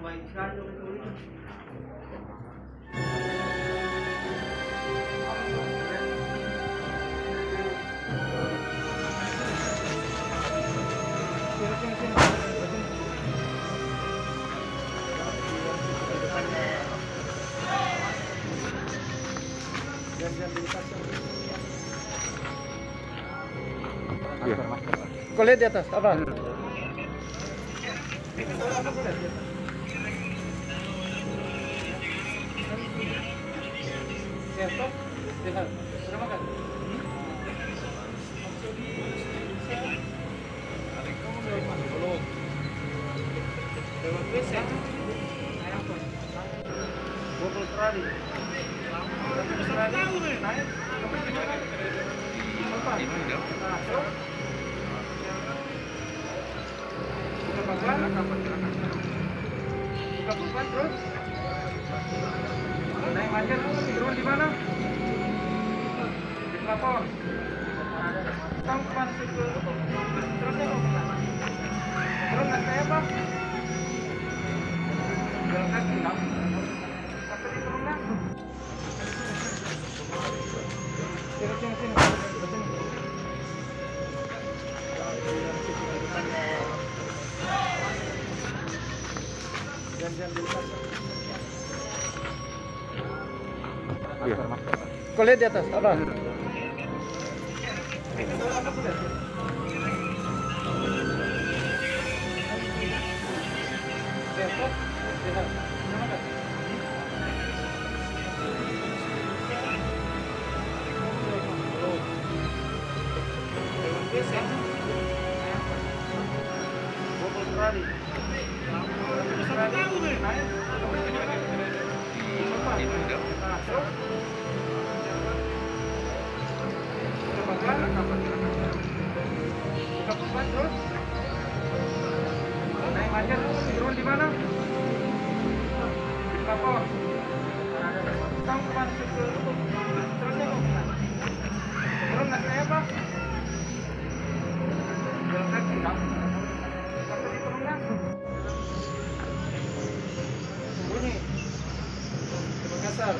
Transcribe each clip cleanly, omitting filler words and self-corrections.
Kau lihat di atas apa? Buka terus. Naik aja turun di mana? Di pelapor. Kamu masuk ke terusnya mau kemana? Turun nggak saya apa? Jalan kaki nggak? Tapi turun nggak? Sini. Kau lihat di atas apa? Naik aja turun di mana? Di pelapor. Kamu masuk ke terusnya mau kemana? Turun nggak saya apa? Jalan kaki nggak? Tapi turun nggak? Bunyi. Makassar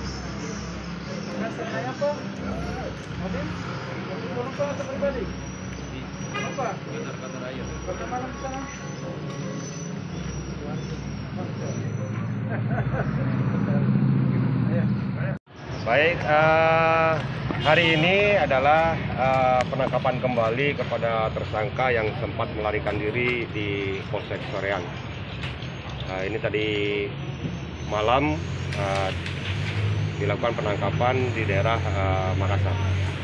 naik apa? Mobil? Turun ke atau pribadi? Apa? Kantor aja. Bagaimana di sana? Baik, hari ini adalah penangkapan kembali kepada tersangka yang sempat melarikan diri di Polsek Soreang. Ini tadi malam dilakukan penangkapan di daerah Makassar.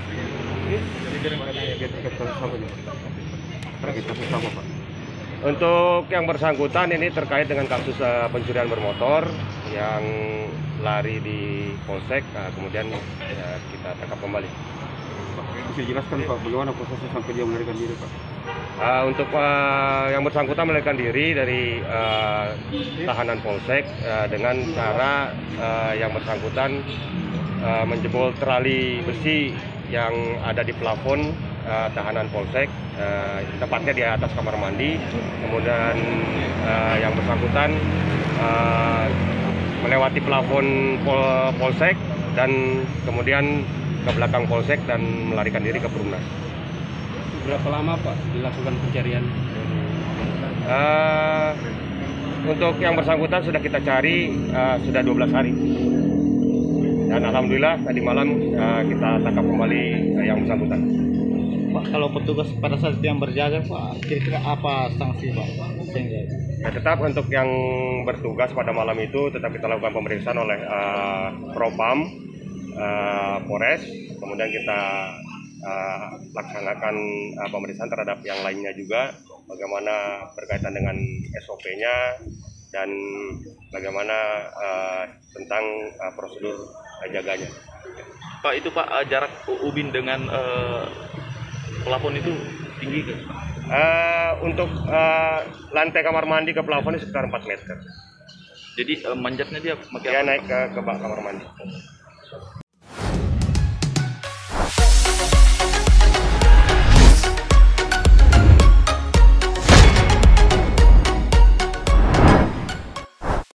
Untuk yang bersangkutan ini terkait dengan kasus pencurian bermotor yang lari di Polsek, kemudian kita tangkap kembali. Bisa dijelaskan Pak, bagaimana prosesnya sampai dia melarikan diri Pak? Untuk yang bersangkutan melarikan diri dari tahanan Polsek dengan cara yang bersangkutan menjebol trali besi yang ada di plafon tahanan Polsek, tepatnya di atas kamar mandi. Kemudian yang bersangkutan melewati plafon Polsek dan kemudian ke belakang Polsek dan melarikan diri ke Perumnas. Berapa lama Pak dilakukan pencarian? Untuk yang bersangkutan sudah kita cari sudah 12 hari. Dan alhamdulillah tadi malam kita tangkap kembali yang bersangkutan. Pak, kalau petugas pada saat yang berjaga Pak, kira-kira apa sanksi Pak? Ya, tetap untuk yang bertugas pada malam itu tetap kita lakukan pemeriksaan oleh Propam, Polres, kemudian kita laksanakan pemeriksaan terhadap yang lainnya juga, bagaimana berkaitan dengan SOP-nya dan bagaimana tentang prosedur jaganya. Pak, itu Pak, jarak ubin dengan plafon itu tinggi kan? Untuk lantai kamar mandi ke plafon sekitar 4 meter. Jadi manjatnya dia pakai dia naik ke bak kamar mandi.